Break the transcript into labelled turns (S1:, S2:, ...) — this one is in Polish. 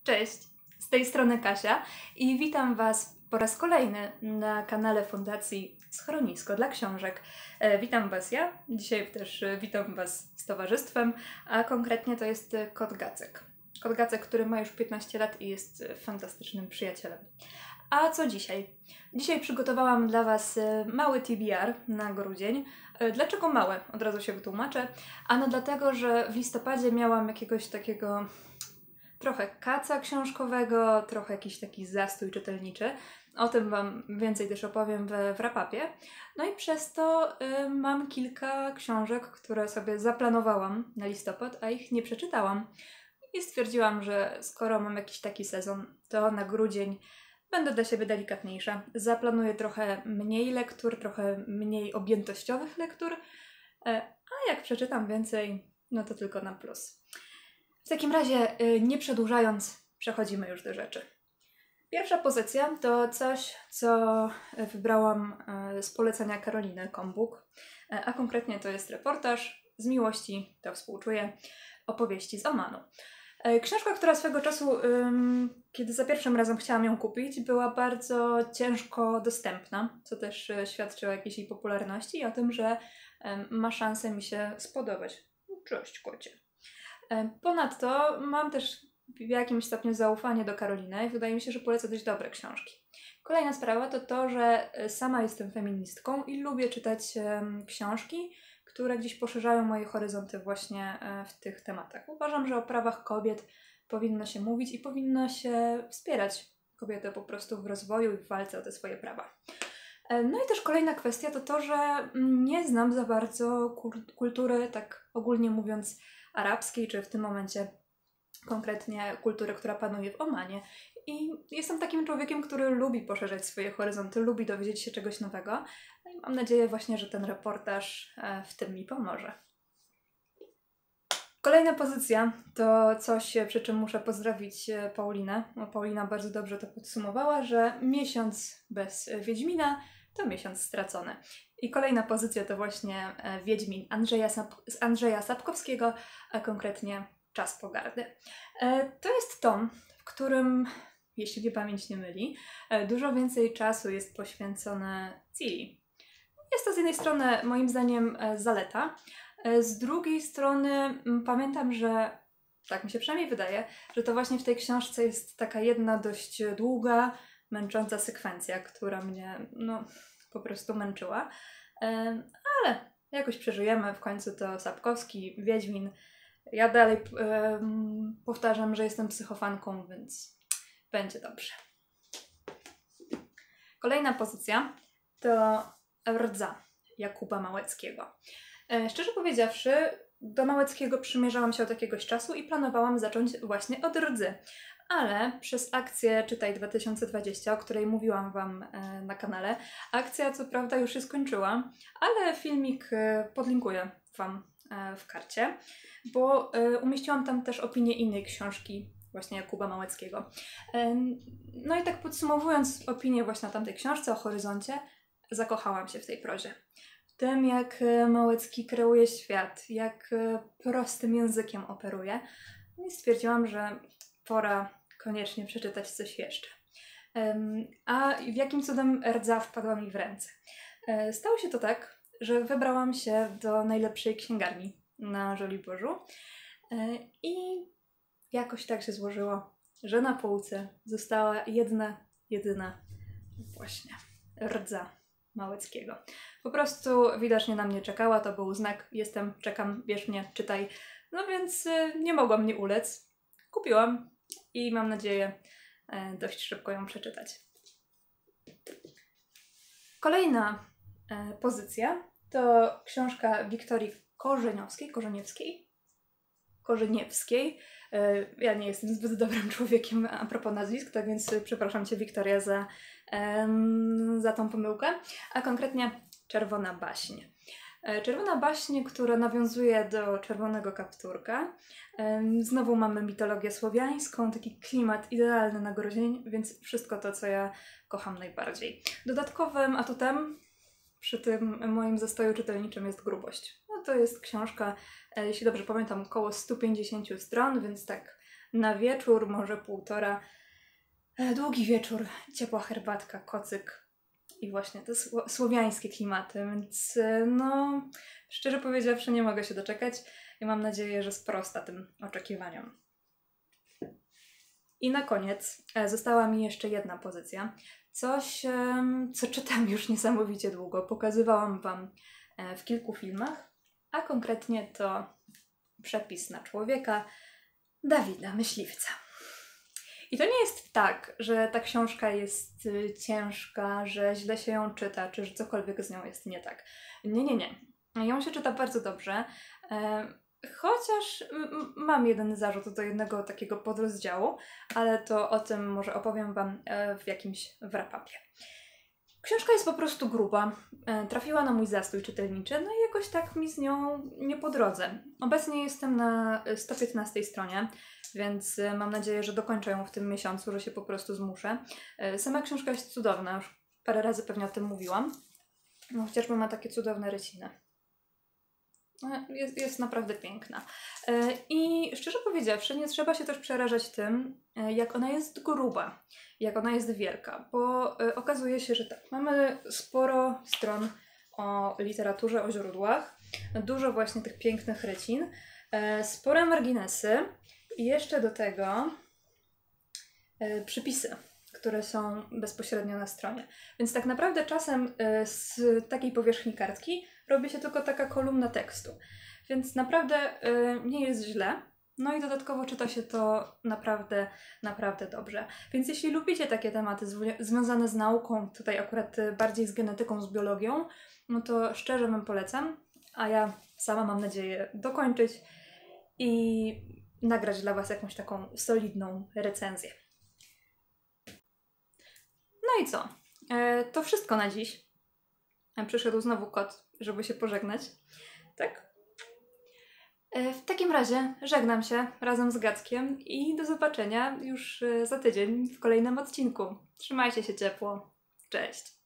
S1: Cześć, z tej strony Kasia i witam Was po raz kolejny na kanale Fundacji Schronisko dla Książek. Witam Was ja, dzisiaj też witam Was z towarzystwem, a konkretnie to jest kot Gacek. Kot Gacek, który ma już 15 lat i jest fantastycznym przyjacielem. A co dzisiaj? Dzisiaj przygotowałam dla Was mały TBR na grudzień. Dlaczego małe? Od razu się wytłumaczę. Ano dlatego, że w listopadzie miałam jakiegoś takiego trochę kaca książkowego, trochę jakiś taki zastój czytelniczy. O tym Wam więcej też opowiem w wrap-upie. No i przez to mam kilka książek, które sobie zaplanowałam na listopad, a ich nie przeczytałam. I stwierdziłam, że skoro mam jakiś taki sezon, to na grudzień będę dla siebie delikatniejsza. Zaplanuję trochę mniej lektur, trochę mniej objętościowych lektur, a jak przeczytam więcej, no to tylko na plus. W takim razie, nie przedłużając, przechodzimy już do rzeczy. Pierwsza pozycja to coś, co wybrałam z polecenia Karoliny Kombuk, a konkretnie to jest reportaż Z miłości to współczuję, opowieści z Omanu. Książka, która swego czasu, kiedy za pierwszym razem chciałam ją kupić, była bardzo ciężko dostępna, co też świadczy o jakiejś jej popularności i o tym, że ma szansę mi się spodobać. Cześć, kocie. Ponadto mam też w jakimś stopniu zaufanie do Karoliny i wydaje mi się, że poleca dość dobre książki. Kolejna sprawa to to, że sama jestem feministką i lubię czytać książki, które gdzieś poszerzają moje horyzonty właśnie w tych tematach. Uważam, że o prawach kobiet powinno się mówić i powinno się wspierać kobietę po prostu w rozwoju i w walce o te swoje prawa. No i też kolejna kwestia to to, że nie znam za bardzo kultury, tak ogólnie mówiąc, arabskiej, czy w tym momencie konkretnie kultury, która panuje w Omanie. I jestem takim człowiekiem, który lubi poszerzać swoje horyzonty, lubi dowiedzieć się czegoś nowego. No i mam nadzieję właśnie, że ten reportaż w tym mi pomoże. Kolejna pozycja to coś, przy czym muszę pozdrowić Paulinę. Paulina bardzo dobrze to podsumowała, że miesiąc bez Wiedźmina to miesiąc stracony. I kolejna pozycja to właśnie Wiedźmin Andrzeja Sapkowskiego, a konkretnie Czas pogardy. To jest tom, w którym, jeśli mnie pamięć nie myli, dużo więcej czasu jest poświęcone Ciri. Jest to z jednej strony moim zdaniem zaleta, z drugiej strony pamiętam, że tak mi się przynajmniej wydaje, że to właśnie w tej książce jest taka jedna dość długa, męcząca sekwencja, która mnie po prostu męczyła. Ale jakoś przeżyjemy, w końcu to Sapkowski, Wiedźmin. Ja dalej powtarzam, że jestem psychofanką, więc będzie dobrze. Kolejna pozycja to Rdza Jakuba Małeckiego. Szczerze powiedziawszy, do Małeckiego przymierzałam się od jakiegoś czasu i planowałam zacząć właśnie od Rdzy. Ale przez akcję Czytaj 2020, o której mówiłam Wam na kanale, akcja co prawda już się skończyła, ale filmik podlinkuję Wam w karcie, bo umieściłam tam też opinię innej książki właśnie Jakuba Małeckiego. No i tak podsumowując opinię właśnie o tamtej książce, o horyzoncie, zakochałam się w tej prozie. W tym, jak Małecki kreuje świat, jak prostym językiem operuje. No i stwierdziłam, że pora koniecznie przeczytać coś jeszcze. A w jakim cudem Rdza wpadła mi w ręce? Stało się to tak, że wybrałam się do najlepszej księgarni na Żoliborzu i jakoś tak się złożyło, że na półce została jedyna właśnie Rdza Małeckiego. Po prostu widocznie na mnie czekała, to był znak, czekam, bierz mnie, czytaj. No więc nie mogłam nie ulec. Kupiłam i mam nadzieję dość szybko ją przeczytać. Kolejna pozycja to książka Wiktorii Korzeniewskiej. Ja nie jestem zbyt dobrym człowiekiem a propos nazwisk, tak więc przepraszam Cię, Wiktoria, za tą pomyłkę. A konkretnie Czerwona baśń. Czerwona baśń, która nawiązuje do Czerwonego kapturka. Znowu mamy mitologię słowiańską, taki klimat idealny na grudzień, więc wszystko to, co ja kocham najbardziej. Dodatkowym atutem przy tym moim zastoju czytelniczym jest grubość. No to jest książka, jeśli dobrze pamiętam, około 150 stron, więc tak na wieczór, może półtora. Długi wieczór, ciepła herbatka, kocyk i właśnie te słowiańskie klimaty, więc no, szczerze powiedziawszy, nie mogę się doczekać i mam nadzieję, że sprosta tym oczekiwaniom. I na koniec została mi jeszcze jedna pozycja. Coś, co czytam już niesamowicie długo. Pokazywałam Wam w kilku filmach, a konkretnie to Przepis na człowieka Dawida Myśliwca. I to nie jest tak, że ta książka jest ciężka, że źle się ją czyta, czy że cokolwiek z nią jest nie tak. Nie. Ją się czyta bardzo dobrze, chociaż mam jeden zarzut do jednego takiego podrozdziału, ale to o tym może opowiem Wam w jakimś wrap-upie. Książka jest po prostu gruba, trafiła na mój zastój czytelniczy, no i jakoś tak mi z nią nie po drodze. Obecnie jestem na 115 stronie, więc mam nadzieję, że dokończę ją w tym miesiącu, że się po prostu zmuszę. Sama książka jest cudowna, już parę razy pewnie o tym mówiłam, no, chociażby ma takie cudowne ryciny. Jest naprawdę piękna. I szczerze powiedziawszy, nie trzeba się też przerażać tym, jak ona jest gruba, jak ona jest wielka, bo okazuje się, że tak, mamy sporo stron o literaturze, o źródłach, dużo właśnie tych pięknych rycin, spore marginesy i jeszcze do tego przypisy, które są bezpośrednio na stronie. Więc tak naprawdę czasem z takiej powierzchni kartki robi się tylko taka kolumna tekstu. Więc naprawdę nie jest źle. No i dodatkowo czyta się to naprawdę dobrze. Więc jeśli lubicie takie tematy związane z nauką, tutaj akurat bardziej z genetyką, z biologią, no to szczerze Wam polecam. A ja sama mam nadzieję dokończyć i nagrać dla Was jakąś taką solidną recenzję. No i co? To wszystko na dziś. Przyszedł znowu kot, żeby się pożegnać. Tak? W takim razie żegnam się razem z Gackiem i do zobaczenia już za tydzień w kolejnym odcinku. Trzymajcie się ciepło. Cześć!